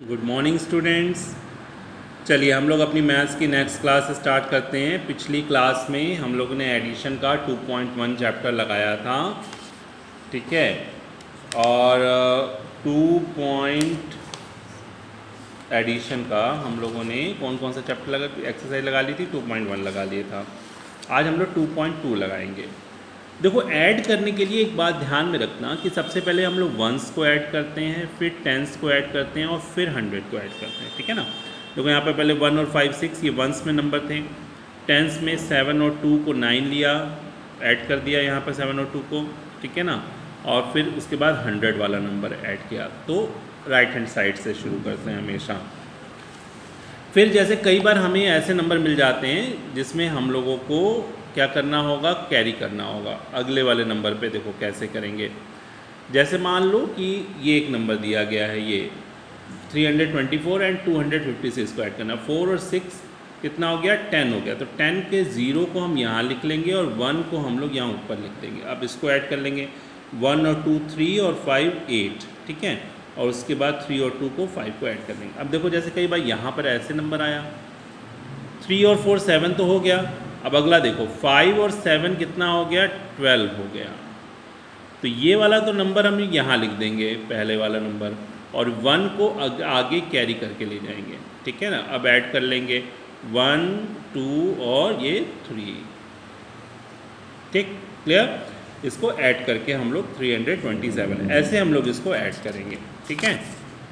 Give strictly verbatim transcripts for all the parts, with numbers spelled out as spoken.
Good morning students. चलिए हम लोग अपनी मैथ्स की नेक्स्ट क्लास स्टार्ट करते हैं। पिछली क्लास में हम लोगों ने एडिशन का टू पॉइंट वन चैप्टर लगाया था, ठीक है, और टू पॉइंट एडिशन का हम लोगों ने कौन कौन सा चैप्टर लगा एक्सरसाइज लगा ली थी, टू पॉइंट वन लगा लिया था। आज हम लोग टू पॉइंट टू लगाएंगे। देखो, ऐड करने के लिए एक बात ध्यान में रखना कि सबसे पहले हम लोग वंस को ऐड करते हैं, फिर टेंस को ऐड करते हैं और फिर हंड्रेड को ऐड करते हैं, ठीक है ना। देखो यहाँ पे पहले वन और फाइव सिक्स ये वंस में नंबर थे, टेंस में सेवन और टू को नाइन लिया, ऐड कर दिया यहाँ पर सेवन और टू को, ठीक है ना, और फिर उसके बाद हंड्रेड वाला नंबर ऐड किया। तो राइट हैंड साइड से शुरू करते हैं हमेशा। फिर जैसे कई बार हमें ऐसे नंबर मिल जाते हैं जिसमें हम लोगों को क्या करना होगा, कैरी करना होगा अगले वाले नंबर पे। देखो कैसे करेंगे। जैसे मान लो कि ये एक नंबर दिया गया है, ये three hundred twenty four and two hundred fifty six को ऐड करना। फोर और सिक्स कितना हो गया, टेन हो गया। तो टेन के ज़ीरो को हम यहाँ लिख लेंगे और वन को हम लोग यहाँ ऊपर लिख देंगे। अब इसको ऐड कर लेंगे, वन और टू थ्री और फाइव एट, ठीक है, और उसके बाद थ्री और टू को फाइव को ऐड कर देंगे। अब देखो जैसे कई बार यहाँ पर ऐसे नंबर आया, थ्री और फोर सेवन तो हो गया। अब अगला देखो, फाइव और सेवन कितना हो गया, ट्वेल्व हो गया। तो ये वाला तो नंबर हम यहाँ लिख देंगे, पहले वाला नंबर, और वन को आगे कैरी करके ले जाएंगे, ठीक है ना। अब ऐड कर लेंगे वन टू और ये थ्री, ठीक, क्लियर। इसको ऐड करके हम लोग थ्री हंड्रेड ट्वेंटी सेवन ऐसे हम लोग इसको ऐड करेंगे, ठीक है।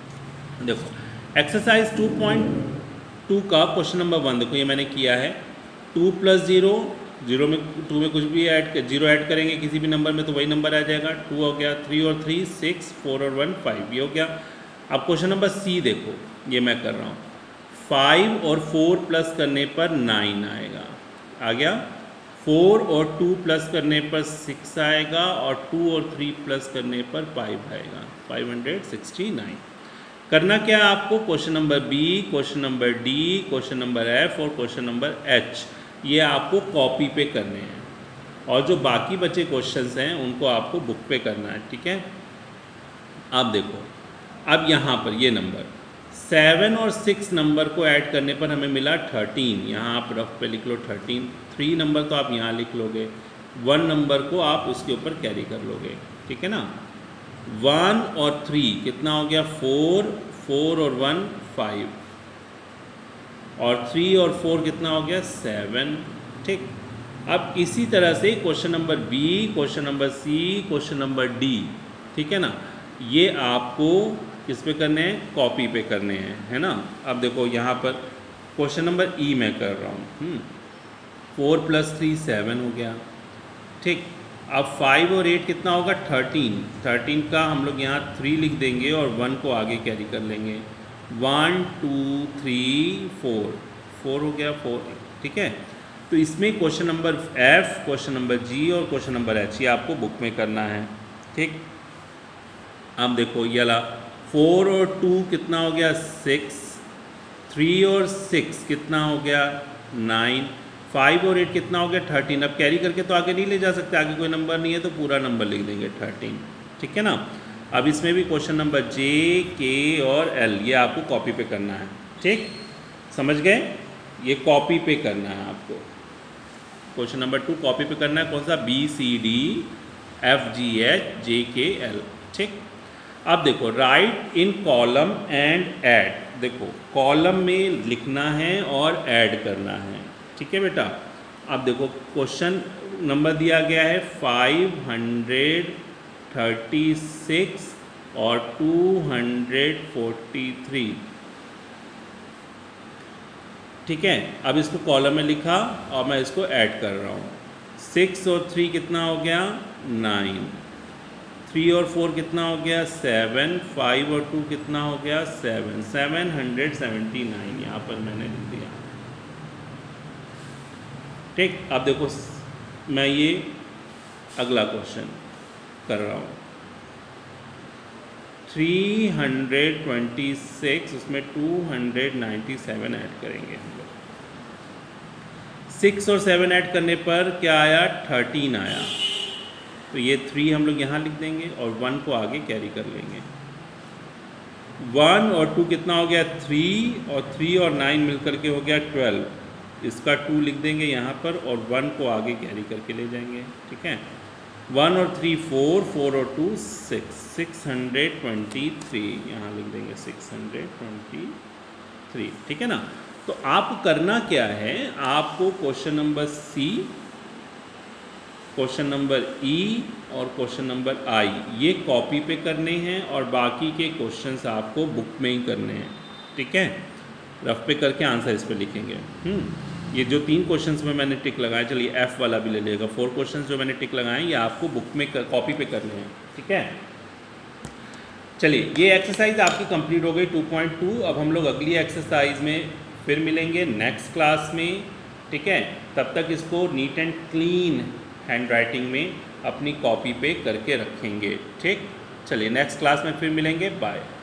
देखो एक्सरसाइज टू पॉइंट टू का क्वेश्चन नंबर वन देखो, ये मैंने किया है। टू प्लस ज़ीरो, जीरो में टू में कुछ भी ऐड कर, जीरो ऐड करेंगे किसी भी नंबर में तो वही नंबर आ जाएगा। टू हो गया, थ्री और थ्री सिक्स, फोर और वन फाइव, ये हो गया। अब क्वेश्चन नंबर सी देखो, ये मैं कर रहा हूँ। फाइव और फोर प्लस करने पर नाइन आएगा, आ गया। फोर और टू प्लस करने पर सिक्स आएगा और टू और थ्री प्लस करने पर फाइव आएगा, फाइव हंड्रेड सिक्सटी नाइन। करना क्या है आपको, question number B, question number D, question number F और क्वेश्चन नंबर एच, ये आपको कॉपी पे करने हैं, और जो बाकी बचे क्वेश्चंस हैं उनको आपको बुक पे करना है, ठीक है। अब देखो, अब यहाँ पर ये नंबर सेवन और सिक्स नंबर को ऐड करने पर हमें मिला थर्टीन, यहाँ आप रफ पे लिख लो थर्टीन। थ्री नंबर तो आप यहाँ लिख लोगे, वन नंबर को आप उसके ऊपर कैरी कर लोगे, ठीक है ना। वन और थ्री कितना हो गया, फोर, फोर और वन फाइव, और थ्री और फोर कितना हो गया, सेवन, ठीक। अब इसी तरह से question number B, question number C, question number D, ठीक है ना, ये आपको किस पे करने हैं, कॉपी पे करने हैं, है ना। अब देखो यहाँ पर क्वेश्चन नंबर ई मैं कर रहा हूँ, फोर प्लस थ्री सेवन हो गया, ठीक। अब फाइव और एट कितना होगा, थर्टीन, थर्टीन का हम लोग यहाँ थ्री लिख देंगे और वन को आगे कैरी कर लेंगे। One two three four, four हो गया, फोर, ठीक है। तो इसमें question number F, question number G और क्वेश्चन नंबर एच ये आपको बुक में करना है, ठीक। अब देखो ये वाला फोर और टू कितना हो गया, सिक्स, थ्री और सिक्स कितना हो गया, नाइन, फाइव और एट कितना हो गया, थर्टीन। अब कैरी करके तो आगे नहीं ले जा सकते, आगे कोई नंबर नहीं है तो पूरा नंबर लिख देंगे थर्टीन, ठीक है ना। अब इसमें भी क्वेश्चन नंबर जे, के और एल ये आपको कॉपी पे करना है, ठीक, समझ गए। ये कॉपी पे करना है आपको, क्वेश्चन नंबर टू कॉपी पे करना है। कौन सा, B C D F G H J K L, ठीक। अब देखो right in column and add, देखो कॉलम में लिखना है और ऐड करना है, ठीक है बेटा। अब देखो क्वेश्चन नंबर दिया गया है फाइव हंड्रेड थर्टी सिक्स और टू हंड्रेड फोर्टी थ्री, ठीक है। अब इसको कॉलम में लिखा और मैं इसको ऐड कर रहा हूँ। सिक्स और थ्री कितना हो गया, नाइन, थ्री और फोर कितना हो गया, सेवन, फाइव और टू कितना हो गया, seven, seven hundred seventy nine यहाँ पर मैंने लिख दिया, ठीक। अब देखो मैं ये अगला क्वेश्चन कर रहा हूँ, थ्री हंड्रेड ट्वेंटी सिक्स उसमें two hundred ninety seven add करेंगे हम लोग। सिक्स और सेवन ऐड करने पर क्या आया, थर्टीन आया। तो ये थ्री हम लोग यहाँ लिख देंगे और वन को आगे कैरी कर लेंगे। वन और टू कितना हो गया थ्री, और थ्री और नाइन मिलकर के हो गया ट्वेल्व। इसका टू लिख देंगे यहाँ पर और वन को आगे कैरी करके ले जाएंगे, ठीक है। वन और थ्री फोर, फोर और two six, six hundred twenty three, यहाँ लिख देंगे सिक्स हंड्रेड ट्वेंटी थ्री, ठीक है ना। तो आपको करना क्या है, आपको question number C, question number E और क्वेश्चन नंबर आई ये कॉपी पे करने हैं और बाकी के क्वेश्चंस आपको बुक में ही करने हैं, ठीक है। रफ पे करके आंसर इस पे लिखेंगे। हम्म ये जो तीन क्वेश्चंस में मैंने टिक लगाया, चलिए एफ वाला भी ले लेगा। फोर क्वेश्चंस जो मैंने टिक लगाए ये आपको बुक में कर, कॉपी पे करने हैं, ठीक है। चलिए ये एक्सरसाइज आपकी कंप्लीट हो गई टू पॉइंट टू। अब हम लोग अगली एक्सरसाइज में फिर मिलेंगे नेक्स्ट क्लास में, ठीक है। तब तक इसको neat and clean handwriting में अपनी कॉपी पे करके रखेंगे, ठीक। चलिए नेक्स्ट क्लास में फिर मिलेंगे, बाय।